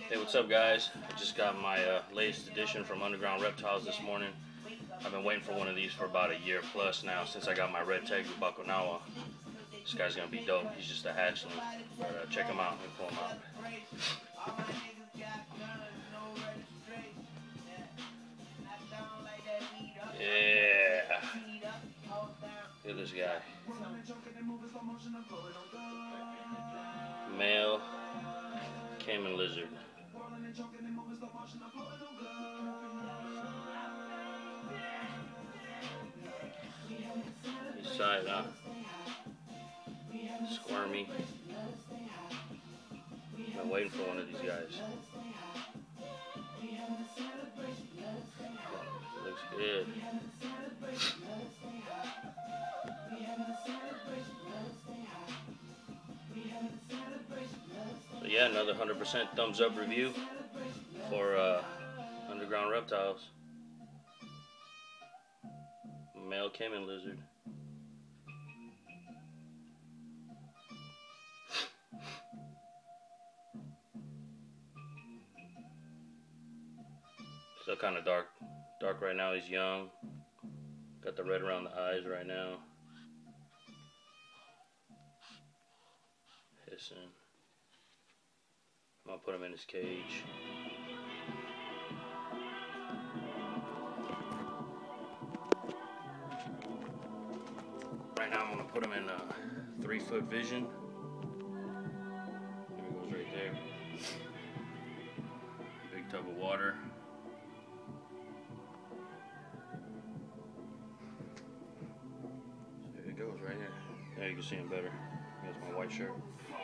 Hey, what's up, guys? I just got my latest edition from Underground Reptiles this morning. I've been waiting for one of these for about a year plus now since I got my red tag with Bakunawa. This guy's gonna be dope. He's just a hatchling, but check him out. Let me pull him out. Yeah. Look at this guy. Male Cayman lizard. East side, huh? Squirmy. Been waiting for one of these guys. Looks good. So yeah, another 100% thumbs up review for Underground Reptiles. Male Cayman lizard. Still kind of dark right now. He's young. Got the red around the eyes right now. Hissing. I'm gonna put him in his cage. Right now I'm gonna put him in 3-foot vision. There he goes right there. Big tub of water. There he goes right here. There you can see him better. Here's my white shirt.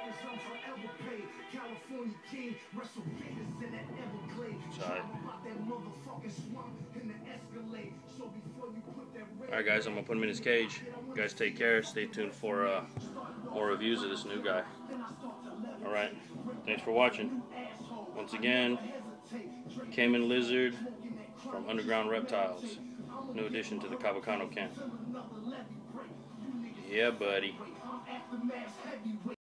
Alright guys, I'm going to put him in his cage. You guys take care. Stay tuned for more reviews of this new guy. Alright, thanks for watching. Once again, Cayman lizard from Underground Reptiles. New addition to the Cabocano camp. Yeah, buddy.